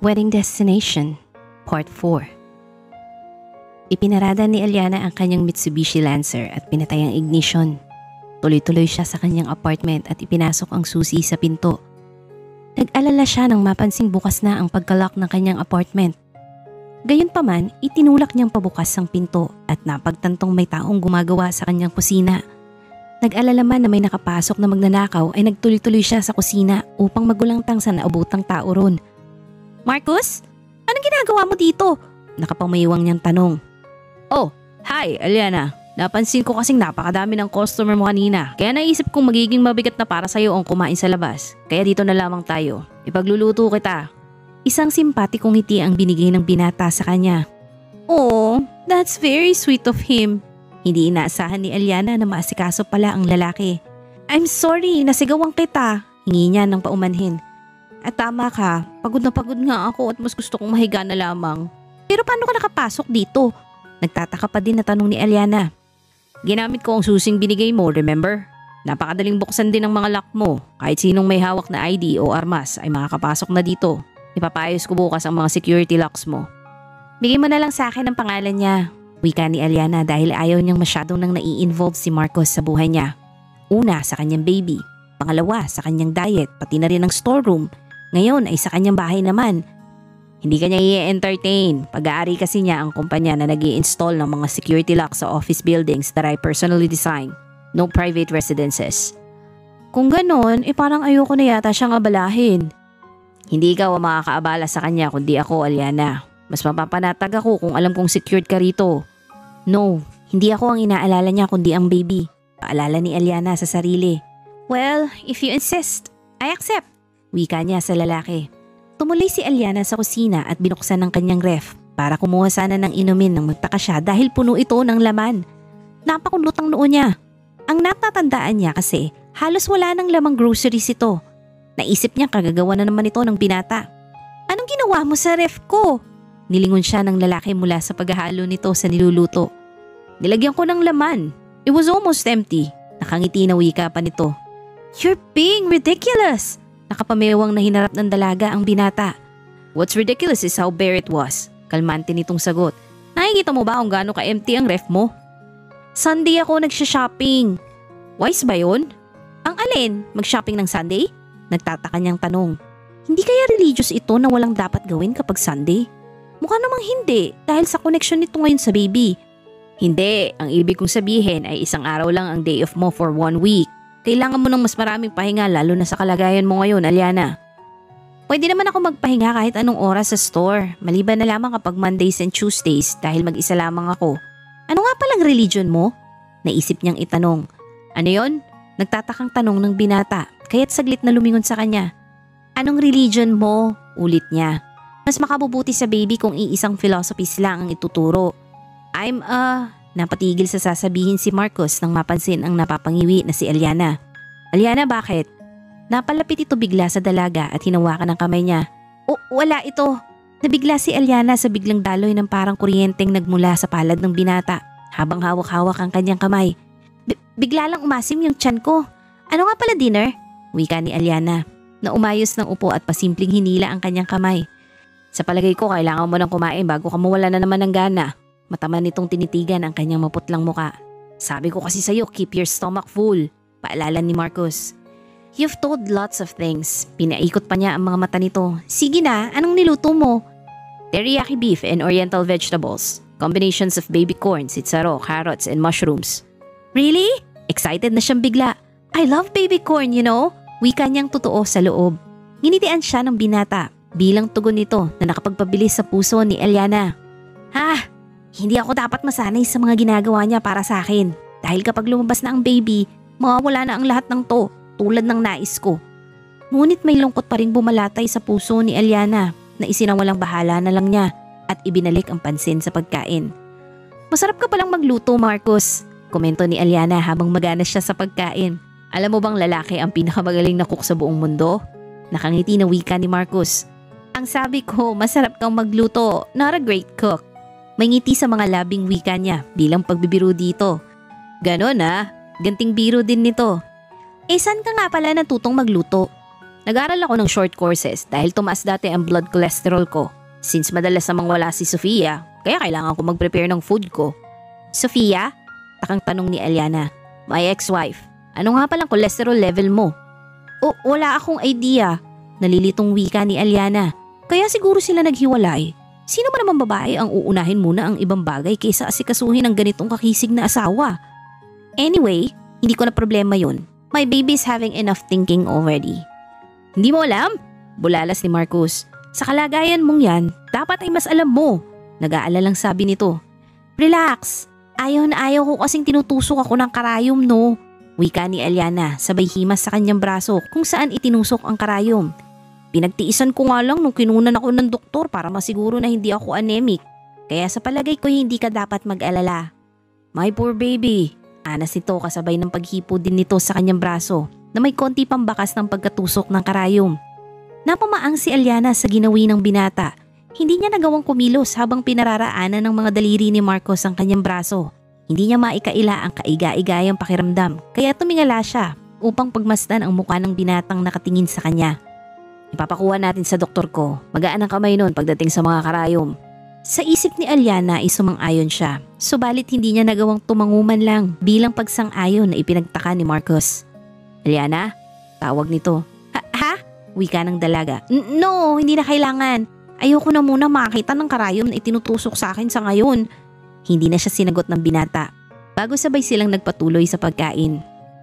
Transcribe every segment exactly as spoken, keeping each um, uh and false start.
Wedding Destination, Part four. Ipinarada ni Alyana ang kanyang Mitsubishi Lancer at pinatay ang ignition. Tuloy-tuloy siya sa kanyang apartment at ipinasok ang susi sa pinto. Nag-alala siya nang mapansing bukas na ang pagkalak ng kanyang apartment. Gayunpaman, itinulak niyang pabukas ang pinto at napagtantong may taong gumagawa sa kanyang kusina. Nag-alala man na may nakapasok na magnanakaw ay nagtuloy-tuloy siya sa kusina upang magulangtang sa naabutang tao ron. "Marcus? Anong ginagawa mo dito?" Nakapamayiwang niyang tanong. "Oh, hi Alyana. Napansin ko kasing napakadami ng customer mo kanina. Kaya naisip kong magiging mabigat na para sa'yo ang kumain sa labas. Kaya dito na lamang tayo. Ipagluluto kita." Isang simpatikong ngiti ang binigay ng binata sa kanya. "Oh, that's very sweet of him." Hindi inaasahan ni Alyana na maasikaso pala ang lalaki. "I'm sorry, nasigawan kita." Hingi niya ng paumanhin. "At tama ka, pagod na pagod nga ako at mas gusto kong mahiga na lamang." "Pero paano ka nakapasok dito?" Nagtataka pa din na tanong ni Alyana. "Ginamit ko ang susing binigay mo, remember? Napakadaling buksan din ang mga lock mo. Kahit sinong may hawak na I D o armas ay makakapasok na dito. Ipapayos ko bukas ang mga security locks mo." "Bigay mo na lang sa akin ang pangalan niya," wika ni Alyana dahil ayaw niyang masyadong nang nai-involve si Marcos sa buhay niya. Una, sa kanyang baby. Pangalawa, sa kanyang diet, pati na rin ang storeroom. Ngayon ay sa kanyang bahay naman. Hindi kanya i-entertain. Pag-aari kasi niya ang kumpanya na nag-i-install ng mga security locks sa office buildings that I personally design. No private residences." "Kung ganon, eh parang ayoko na yata siyang abalahin." "Hindi ikaw ang makakaabala sa kanya kundi ako, Alyana. Mas mapapanatag ako kung alam kong secured ka rito." "No, hindi ako ang inaalala niya kundi ang baby." Paalala ni Alyana sa sarili. "Well, if you insist, I accept," wika niya sa lalaki. Tumuloy si Alyana sa kusina at binuksan ang kanyang ref para kumuha sana ng inumin nang magtaka siya dahil puno ito ng laman. Napakunot ang noo niya. Ang natatandaan niya kasi halos wala nang lamang groceries ito. Naisip niya kagagawa na naman ito ng binata. "Anong ginawa mo sa ref ko?" Nilingon siya ng lalaki mula sa paghahalo nito sa niluluto. "Nilagyan ko ng laman. It was almost empty." Nakangiti na wika pa nito. "You're being ridiculous!" Nakapamewang na hinarap ng dalaga ang binata. "What's ridiculous is how bare it was." Kalmante nitong sagot. "Nakikita mo ba kung gaano ka-empty ang ref mo?" "Sunday ako nagsha-shopping." "Wise ba yun?" "Ang alin? Mag-shopping ng Sunday?" Nagtataka niyang tanong. Hindi kaya religious ito na walang dapat gawin kapag Sunday? Mukha namang hindi dahil sa connection nito ngayon sa baby. "Hindi, ang ibig kong sabihin ay isang araw lang ang day off mo for one week. Kailangan mo ng mas maraming pahinga lalo na sa kalagayan mo ngayon, Alyana." "Pwede naman ako magpahinga kahit anong oras sa store, maliban na lamang kapag Mondays and Tuesdays dahil mag-isa lamang ako." "Ano nga palang religion mo?" Naisip niyang itanong. "Ano yon?" Nagtatakang tanong ng binata kaya't saglit na lumingon sa kanya. "Anong religion mo?" Ulit niya. Mas makabubuti sa baby kung iisang philosophies lang ang ituturo. "I'm a..." Napatigil sa sasabihin si Marcos nang mapansin ang napapangiwi na si Alyana. "Alyana, bakit?" Napalapit ito bigla sa dalaga at hinawakan ang kamay niya. "O, wala ito." Nabigla si Alyana sa biglang daloy ng parang kuryenteng nagmula sa palad ng binata habang hawak-hawak ang kanyang kamay. B- bigla lang umasim yung tiyan ko. "Ano nga pala dinner?" Wika ni Alyana na umayos ng upo at pasimpleng hinila ang kanyang kamay. "Sa palagay ko kailangan mo nang kumain bago ka mawala na naman ng gana." Mataman nitong tinitigan ang kanyang maputlang muka. "Sabi ko kasi sa'yo, keep your stomach full." Paalala ni Marcos. "You've told lots of things." Pinaikot pa niya ang mga mata nito. "Sige na, anong niluto mo?" "Teriyaki beef and oriental vegetables. Combinations of baby corn, sitsaro, carrots, and mushrooms." "Really?" Excited na siyang bigla. "I love baby corn, you know." Wika niyang totoo sa loob. Nginitian siya ng binata bilang tugon nito na nakapagpabilis sa puso ni Alyana. "Ha? Hindi ako dapat masanay sa mga ginagawa niya para sa akin. Dahil kapag lumabas na ang baby, mawawala na ang lahat ng to, tulad ng nais ko." Ngunit may lungkot pa ring bumalatay sa puso ni Alyana na isinawalang bahala na lang niya at ibinalik ang pansin sa pagkain. "Masarap ka palang magluto, Marcos," komento ni Alyana habang magana siya sa pagkain. "Alam mo bang lalaki ang pinakamagaling na cook sa buong mundo?" Nakangiti na wika ni Marcos. "Ang sabi ko, masarap kang magluto, not a great cook." May ngiti sa mga labing wika niya bilang pagbibiro dito. "Ganon ah, ganting biro din nito." "Eh saan ka nga pala natutong magluto?" Nag-aral ako ng short courses dahil tumaas dati ang blood cholesterol ko. Since madalas namang wala si Sofia, kaya kailangan ko mag-prepare ng food ko. Sofia? Takang tanong ni Alyana. My ex-wife. Ano nga palang cholesterol level mo? O, wala akong idea. Nalilitong wika ni Alyana. Kaya siguro sila naghiwalay. Sino ba naman babae ang uunahin muna ang ibang bagay kaysa asikasuhin ng ganitong kakisig na asawa? Anyway, hindi ko na problema yun. My baby's having enough thinking already. Hindi mo alam? Bulalas ni Marcus. Sa kalagayan mong yan, dapat ay mas alam mo. Nag-aalalang sabi nito. Relax. Ayaw na ayaw ko kasing tinutusok ako ng karayom, no? Wika ni Alyana sabay himas sa kanyang braso kung saan itinusok ang karayom. Pinagtiisan ko nga lang nung kinunan ako ng doktor para masiguro na hindi ako anemic. Kaya sa palagay ko hindi ka dapat mag-alala. My poor baby. Anas nito kasabay ng paghipo din nito sa kanyang braso na may konti pang bakas ng pagkatusok ng karayom. Napamaang si Alyana sa ginawi ng binata. Hindi niya nagawang kumilos habang pinararaanan ng mga daliri ni Marcos ang kanyang braso. Hindi niya maikaila ang kaiga-igayang pakiramdam kaya tumingala siya upang pagmasdan ang mukha ng binatang nakatingin sa kanya. Ipapakuha natin sa doktor ko. Magaan ang kamay nun pagdating sa mga karayom. Sa isip ni Alyana ay sumang-ayon siya. Subalit hindi niya nagawang tumanguman lang bilang pagsang-ayon na ipinagtaka ni Marcos. Alyana? Tawag nito. Ha? ha? Wika ng dalaga. No, hindi na kailangan. Ayoko na muna makakita ng karayom na itinutusok sa akin sa ngayon. Hindi na siya sinagot ng binata. Bago sabay silang nagpatuloy sa pagkain.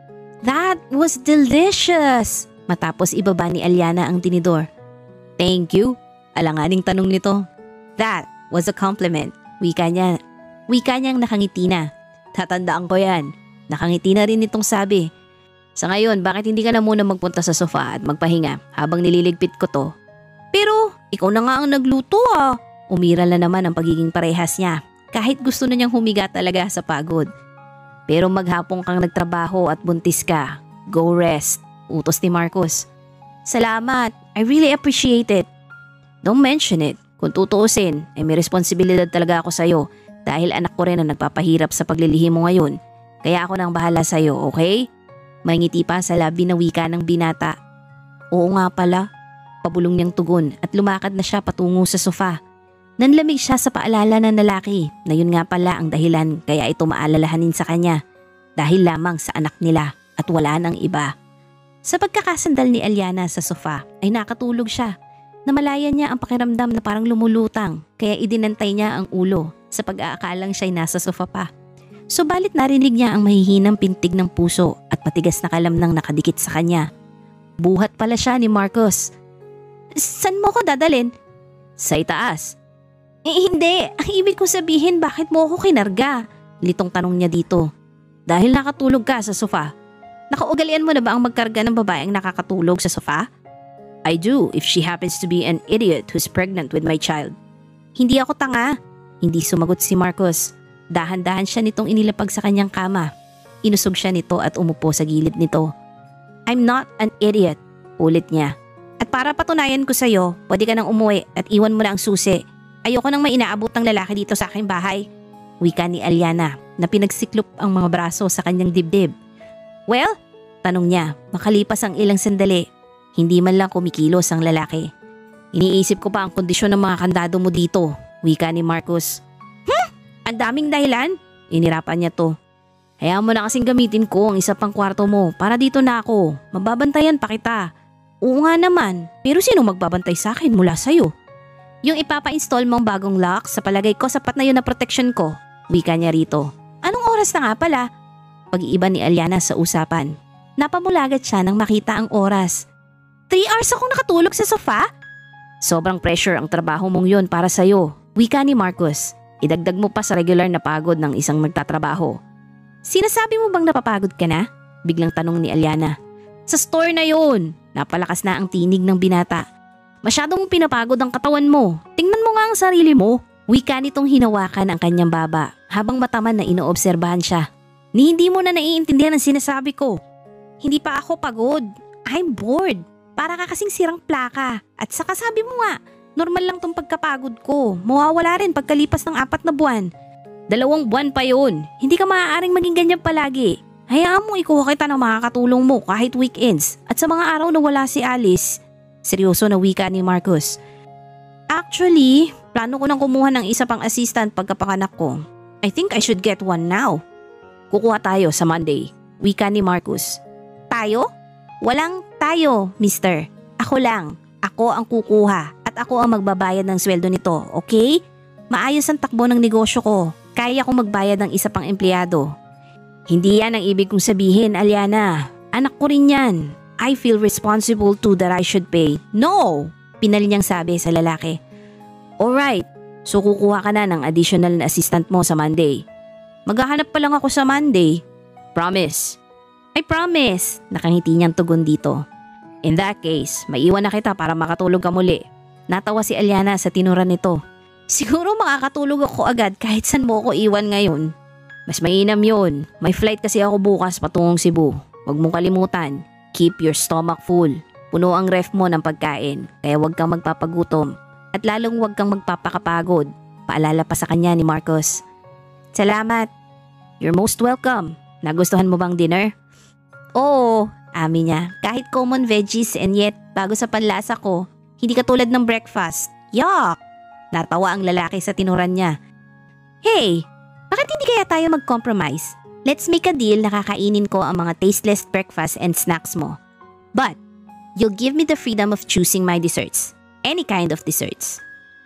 That was delicious! Matapos ibaba ni Alyana ang tinidor. Thank you. Alanganing tanong nito. That was a compliment. Wika niya. Wika niyang nakangiti na. Tatandaan ko yan. Nakangiti na rin itong sabi. Sa ngayon, bakit hindi ka na muna magpunta sa sofa at magpahinga habang nililigpit ko to? Pero ikaw na nga ang nagluto ah. Umiral na naman ang pagiging parehas niya. Kahit gusto na niyang humiga talaga sa pagod. Pero maghapon kang nagtrabaho at buntis ka. Go rest. Utos ni Marcos. Salamat. I really appreciate it. Don't mention it. Kung tutuusin, ay may responsibilidad talaga ako sa'yo dahil anak ko rin ang nagpapahirap sa paglilihim mo ngayon. Kaya ako nang bahala sa'yo, okay? May ngiti pa sa labi na wika ng binata. Oo nga pala. Pabulong niyang tugon at lumakad na siya patungo sa sofa. Nanlamig siya sa paalala ng lalaki na yun nga pala ang dahilan kaya ito maalalahanin sa kanya. Dahil lamang sa anak nila at wala nang iba. Sa pagkakasandal ni Alyana sa sofa ay nakatulog siya. Namalayan niya ang pakiramdam na parang lumulutang kaya idinantay niya ang ulo sa pag-aakalang siya'y nasa sofa pa. Subalit narinig niya ang mahihinang pintig ng puso at matigas na kalamnang nakadikit sa kanya. Buhat pala siya ni Marcos. San mo ko dadalhin? Sa itaas. Eh hindi, ang ibig ko sabihin bakit mo ako kinarga? Litong tanong niya dito. Dahil nakatulog ka sa sofa. Nakaugalian mo na ba ang magkarga ng babaeng nakakatulog sa sofa? I do if she happens to be an idiot who's pregnant with my child. Hindi ako tanga. Hindi sumagot si Marcos. Dahan-dahan siya nitong inilapag sa kanyang kama. Inusog siya nito at umupo sa gilid nito. I'm not an idiot, ulit niya. At para patunayan ko sa'yo, pwede ka nang umuwi at iwan mo na ang susi. Ayoko nang may inaabot ng lalaki dito sa aking bahay. Wika ni Alyana na pinagsiklop ang mga braso sa kanyang dibdib. Well, tanong niya, makalipas ang ilang sandali. Hindi man lang kumikilos ang lalaki. Iniisip ko pa ang kondisyon ng mga kandado mo dito, wika ni Marcos. Hmm? Ang daming dahilan? Inirapan niya to. Hayaan mo na kasing gamitin ko ang isa pang kwarto mo para dito na ako. Mababantayan pa kita. Oo nga naman, pero sino magbabantay sa akin mula sa'yo? Yung ipapa-install mong bagong lock, sa palagay ko sapat na yun na protection ko. Wika niya rito. Anong oras na nga pala? Pag-iiba ni Alyana sa usapan. Napamulagat siya nang makita ang oras. Three hours akong nakatulog sa sofa? Sobrang pressure ang trabaho mong yun para sa'yo. Wika ni Marcos. Idagdag mo pa sa regular na pagod ng isang magtatrabaho. Sinasabi mo bang napapagod ka na? Biglang tanong ni Alyana. Sa store na yun. Napalakas na ang tinig ng binata. Masyadong pinapagod ang katawan mo. Tingnan mo nga ang sarili mo. Wika nitong hinawakan ang kanyang baba habang mataman na inoobserbahan siya. Ni hindi mo na naiintindihan ang sinasabi ko. Hindi pa ako pagod. I'm bored. Para ka kasing sirang plaka. At saka sabi mo nga, normal lang tong pagkapagod ko. Mawawala rin pagkalipas ng apat na buwan. Dalawang buwan pa yun. Hindi ka maaaring maging ganyan palagi. Hayaan mo ikuha kita ng makakatulong mo kahit weekends at sa mga araw na wala si Alice. Seryoso na wika ni Marcus. Actually, plano ko nang kumuha ng isa pang assistant pagkapanganak ko. I think I should get one now. Kukuha tayo sa Monday, wika ni Marcus. Tayo? Walang tayo, mister. Ako lang. Ako ang kukuha at ako ang magbabayad ng sweldo nito, okay? Maayos ang takbo ng negosyo ko. Kaya kong magbayad ng isa pang empleyado. Hindi yan ang ibig kong sabihin, Alyana. Anak ko rin yan. I feel responsible too that I should pay. No! Pinali niyang sabi sa lalaki. Alright, so kukuha ka na ng additional na assistant mo sa Monday. Maghahanap pa lang ako sa Monday. Promise. I promise. Nakangiti niyang tugon dito. In that case, maiwan na kita para makatulog ka muli. Natawa si Alyana sa tinura nito. Siguro makakatulog ako agad kahit saan mo ako iwan ngayon. Mas mainam yun. May flight kasi ako bukas patungong Cebu. Huwag mong kalimutan. Keep your stomach full. Puno ang ref mo ng pagkain, kaya huwag kang magpapagutom. At lalong huwag kang magpapakapagod. Paalala pa sa kanya ni Marcus. Salamat. You're most welcome. Nagustuhan mo bang dinner? Oo, amin niya. Kahit common veggies and yet bago sa panlasa ko, hindi katulad ng breakfast. Yuck! Natawa ang lalaki sa tinuran niya. Hey! Bakit hindi kaya tayo mag-compromise? Let's make a deal na kakainin ko ang mga tasteless breakfast and snacks mo. But, you'll give me the freedom of choosing my desserts. Any kind of desserts.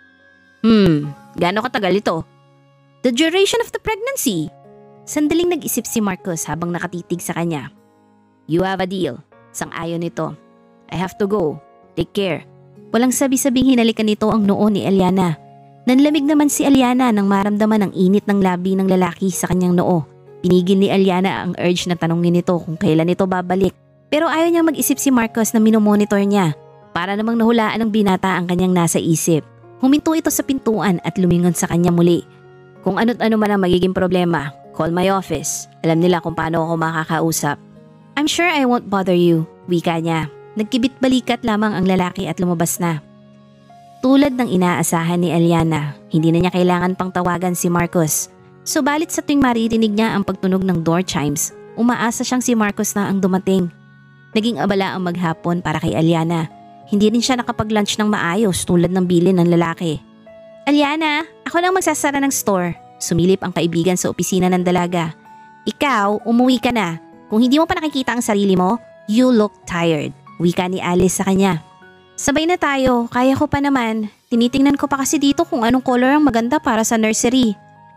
Hmm, gaano katagal ito? The duration of the pregnancy. Sandaling nag-isip si Marcus habang nakatitig sa kanya. You have a deal. Sang-ayon nito. I have to go. Take care. Walang sabi-sabing hinalikan nito ang noo ni Alyana. Nanlamig naman si Alyana nang maramdaman ang init ng labi ng lalaki sa kanyang noo. Pinigil ni Alyana ang urge na tanongin nito kung kailan ito babalik. Pero ayaw niyang mag-isip si Marcus na minomonitor niya. Para namang nahulaan ng binata ang kanyang nasa isip. Huminto ito sa pintuan at lumingon sa kanya muli. Kung ano't ano man ang magiging problema, call my office. Alam nila kung paano ako makakausap. I'm sure I won't bother you, wika niya. Nagkibit balikat lamang ang lalaki at lumabas na. Tulad ng inaasahan ni Alyana, hindi na niya kailangan pang tawagan si Marcus. Subalit sa tuwing maririnig niya ang pagtunog ng door chimes, umaasa siyang si Marcus na ang dumating. Naging abala ang maghapon para kay Alyana. Hindi rin siya nakapag-lunch ng maayos tulad ng bilin ng lalaki. Alyana, ako nang magsasara ng store. Sumilip ang kaibigan sa opisina ng dalaga. Ikaw, umuwi ka na. Kung hindi mo pa nakikita ang sarili mo, you look tired. Wika ni Alice sa kanya. Sabay na tayo, kaya ko pa naman. Tinitingnan ko pa kasi dito kung anong color ang maganda para sa nursery.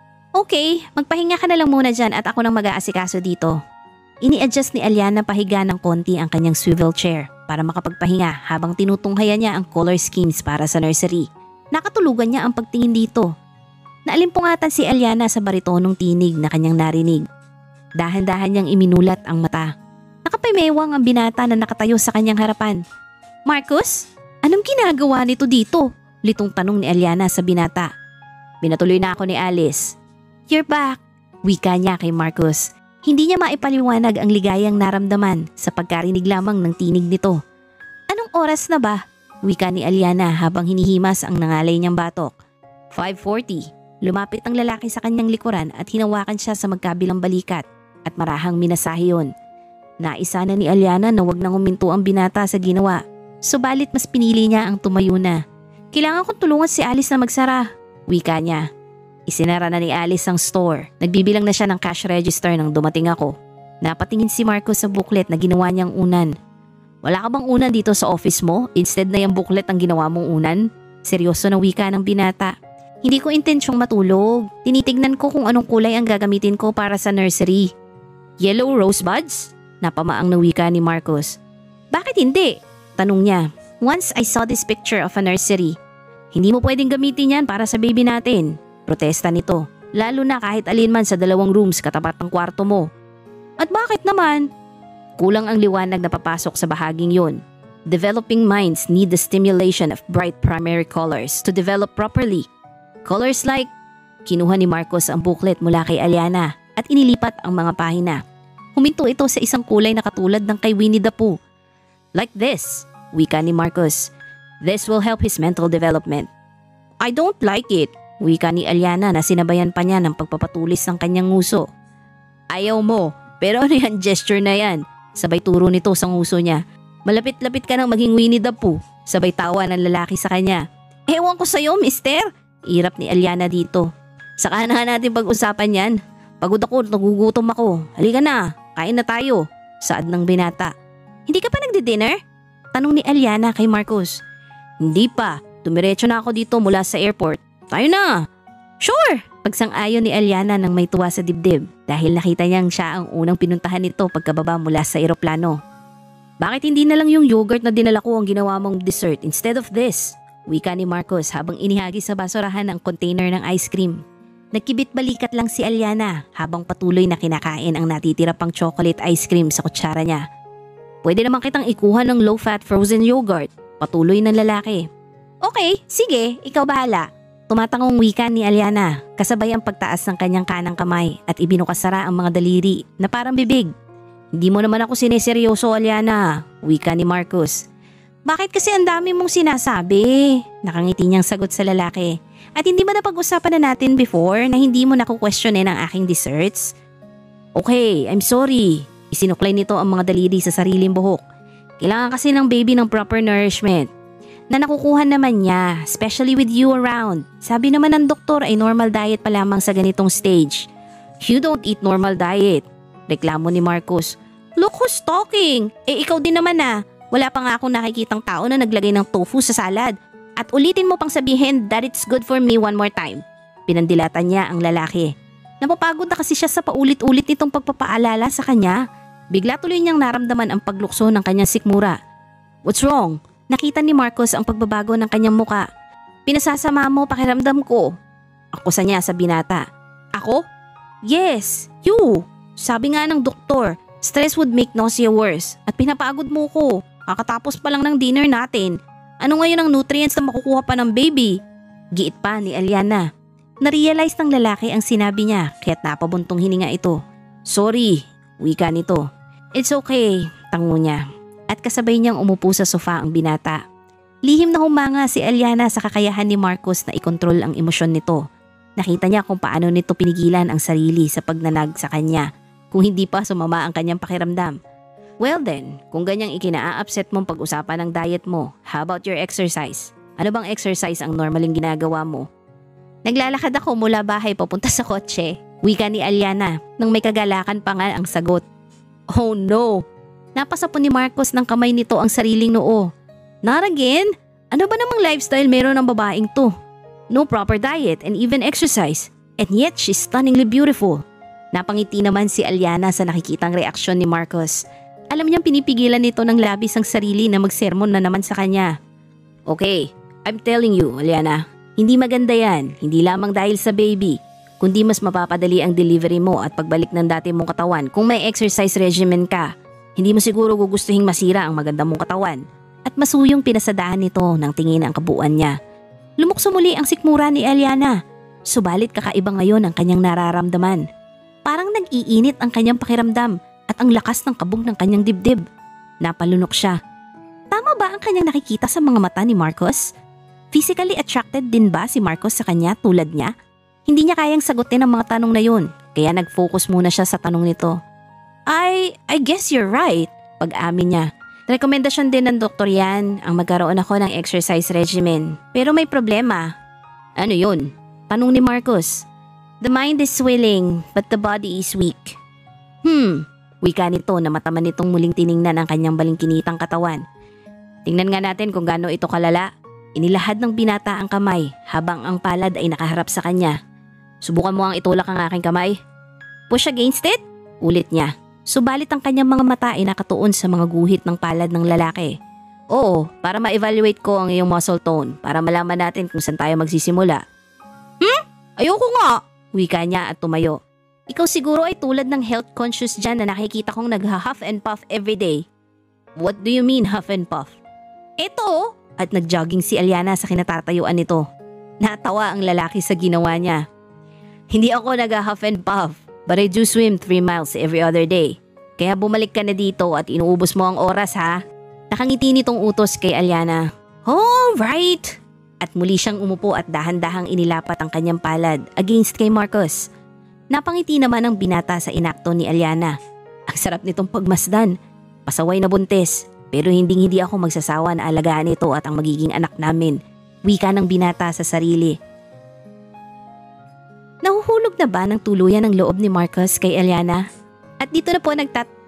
Okay, magpahinga ka na lang muna dyan at ako nang mag-aasikaso dito. Ini-adjust ni Alyana pahiga ng konti ang kanyang swivel chair para makapagpahinga habang tinutunghayan niya ang color schemes para sa nursery. Nakatulugan niya ang pagtingin dito. Naalimpungatan si Alyana sa baritonong tinig na kanyang narinig. Dahan-dahan niyang iminulat ang mata. Nakapimewang ang binata na nakatayo sa kanyang harapan. Marcus, anong ginagawa nito dito? Litong tanong ni Alyana sa binata. Binatuloy na ako ni Alice. You're back, wika niya kay Marcus. Hindi niya maipaliwanag ang ligayang naramdaman sa pagkarinig lamang ng tinig nito. Anong oras na ba? Wika ni Alyana habang hinihimas ang nangalay niyang batok. five forty. Lumapit ang lalaki sa kanyang likuran at hinawakan siya sa magkabilang balikat at marahang minasahe yun. Naisa na ni Alyana na wag nang huminto ang binata sa ginawa. Subalit mas pinili niya ang tumayo na. Kailangan kong tulungan si Alice na magsara, wika niya. Isinara na ni Alice ang store. Nagbibilang na siya ng cash register nang dumating ako. Napatingin si Marcos sa booklet na ginawa niyang unan. Wala ka bang unan dito sa office mo? Instead na yung booklet ang ginawa mong unan? Seryoso na wika ng binata. Hindi ko intensyong matulog. Tinitignan ko kung anong kulay ang gagamitin ko para sa nursery. Yellow rosebuds? Napamaang na wika ni Marcos. Bakit hindi? Tanong niya. Once I saw this picture of a nursery. Hindi mo pwedeng gamitin yan para sa baby natin. Protesta nito. Lalo na kahit alin man sa dalawang rooms katapat ng kwarto mo. At bakit naman? Kulang ang liwanag na papasok sa bahaging yun. Developing minds need the stimulation of bright primary colors to develop properly. Colors like... Kinuha ni Marcos ang booklet mula kay Alyana at inilipat ang mga pahina. Huminto ito sa isang kulay na katulad ng kay Winnie the Pooh. Like this, wika ni Marcos. This will help his mental development. I don't like it, wika ni Alyana na sinabayan pa niya ng pagpapatulis ng kanyang nguso. Ayaw mo, Pero ano yan, gesture na yan? Sabay turo nito sa nguso niya. Malapit-lapit ka nang maging Winnie the Pooh. Sabay tawa ng lalaki sa kanya. Ewan ko sa'yo, mister. Irap ni Alyana dito. Saka na natin pag-usapan yan. Pagod ako, nagugutom ako. Halika na, kain na tayo. Saad ng binata. Hindi ka pa nagdi-dinner? Tanong ni Alyana kay Marcos. Hindi pa, dumiretso na ako dito mula sa airport. Tayo na. Sure. Pagsang-ayon ni Alyana nang may tuwa sa dibdib dahil nakita niyang siya ang unang pinuntahan nito pagkababa mula sa eroplano. Bakit hindi na lang yung yogurt na dinala ko ang ginawa mong dessert instead of this? Wika ni Marcos habang inihagi sa basurahan ang container ng ice cream. Nagkibit balikat lang si Alyana habang patuloy na kinakain ang natitira pang chocolate ice cream sa kutsara niya. Pwede naman kitang ikuha ng low-fat frozen yogurt. Patuloy ng lalaki. Okay, sige, ikaw bahala. Tumatangong wika ni Alyana kasabay ang pagtaas ng kanyang kanang kamay at ibinukasara ang mga daliri na parang bibig. Hindi mo naman ako sineseryoso, Alyana, wika ni Marcos. Bakit kasi ang dami mong sinasabi? Nakangiti niyang sagot sa lalaki. At hindi ba napag-usapan na natin before na hindi mo naku-questionin ang aking desserts? Okay, I'm sorry. Isinuklay nito ang mga daliri sa sariling buhok. Kailangan kasi ng baby ng proper nourishment na nakukuha naman niya, especially with you around. Sabi naman ng doktor ay normal diet pa lamang sa ganitong stage. You don't eat normal diet. Reklamo ni Marcos. Look who's talking. Eh ikaw din naman ah. Wala pa nga akong nakikitang tao na naglagay ng tofu sa salad. At ulitin mo pang sabihin that it's good for me one more time. Pinandilatan niya ang lalaki. Napapagod na kasi siya sa paulit-ulit nitong pagpapaalala sa kanya. Bigla tuloy niyang naramdaman ang paglukso ng kanyang sikmura. What's wrong? Nakita ni Marcos ang pagbabago ng kanyang muka. Pinasasama mo pakiramdam ko. Ako sa niya sa binata. Ako? Yes, you. Sabi nga ng doktor, stress would make nausea worse at pinapagod mo ko. Kakatapos pa lang ng dinner natin. Ano ngayon ang nutrients na makukuha pa ng baby? Giit pa ni Alyana. Narealize ng lalaki ang sinabi niya kaya't napabuntong hininga ito. Sorry, wika nito. It's okay, tango niya. At kasabay niyang umupo sa sofa ang binata. Lihim na humanga si Alyana sa kakayahan ni Marcos na ikontrol ang emosyon nito. Nakita niya kung paano nito pinigilan ang sarili sa pagnanag sa kanya kung hindi pa sumama ang kanyang pakiramdam. Well then, kung ganyang ikinaa-upset mong pag-usapan ng diet mo, how about your exercise? Ano bang exercise ang normaling ginagawa mo? Naglalakad ako mula bahay papunta sa kotse, wika ni Alyana nang may kagalakan pa nga ang sagot. Oh no! Napasapon ni Marcos ng kamay nito ang sariling noo. Not again? Ano ba namang lifestyle meron ng babaeng to? No proper diet and even exercise. And yet she's stunningly beautiful. Napangiti naman si Alyana sa nakikitang reaksyon ni Marcos. Alam niyang pinipigilan nito ng labis ang sarili na magsermon na naman sa kanya. Okay, I'm telling you, Alyana. Hindi maganda yan, hindi lamang dahil sa baby. Kundi mas mapapadali ang delivery mo at pagbalik ng dati mong katawan kung may exercise regimen ka. Hindi mo siguro gugustuhing masira ang maganda mong katawan. At masuyong pinasadahan nito ng tingin ang kabuuan niya. Lumukso muli ang sikmura ni Alyana. Subalit kakaiba ngayon ang kanyang nararamdaman. Parang nag-iinit ang kanyang pakiramdam at ang lakas ng kabog ng kanyang dibdib. Napalunok siya. Tama ba ang kanyang nakikita sa mga mata ni Marcos? Physically attracted din ba si Marcos sa kanya tulad niya? Hindi niya kayang sagutin ang mga tanong na yun, kaya nag-focus muna siya sa tanong nito. I, I guess you're right, pag-amin niya. Rekomendasyon din ng doktor yan ang magkaroon ako ng exercise regimen. Pero may problema. Ano yun? Tanong ni Marcos. The mind is willing but the body is weak. Hmm, wika nito na mataman nitong muling tiningnan ang kanyang balingkinitang katawan. Tingnan nga natin kung gaano ito kalala. Inilahad ng binata ang kamay habang ang palad ay nakaharap sa kanya. Subukan mo ang itulak ang aking kamay. Push against it? Ulit niya. Subalit ang kanyang mga mata ay nakatuon sa mga guhit ng palad ng lalaki. Oo, para ma-evaluate ko ang iyong muscle tone para malaman natin kung saan tayo magsisimula. Hmm? Ayoko nga! Wika niya at tumayo. Ikaw siguro ay tulad ng health conscious dyan na nakikita kong nagha-huff and puff everyday. What do you mean huff and puff? Ito! At nag-jogging si Alyana sa kinatatayuan nito. Natawa ang lalaki sa ginawa niya. Hindi ako nagha-huff and puff. But I do swim three miles every other day. Kaya bumalik ka na dito at inuubos mo ang oras ha. Nakangiti nitong utos kay Alyana. Oh, right! At muli siyang umupo at dahan-dahang inilapat ang kanyang palad against kay Marcos. Napangiti naman ang binata sa inakto ni Alyana. Ang sarap nitong pagmasdan. Pasaway na buntis, pero hindi hindi ako magsasawa na alagaan ito at ang magiging anak namin. Wika ng binata sa sarili. Nahuhulog na ba ng tuluyan ang loob ni Marcus kay Alyana? At dito na po nagtat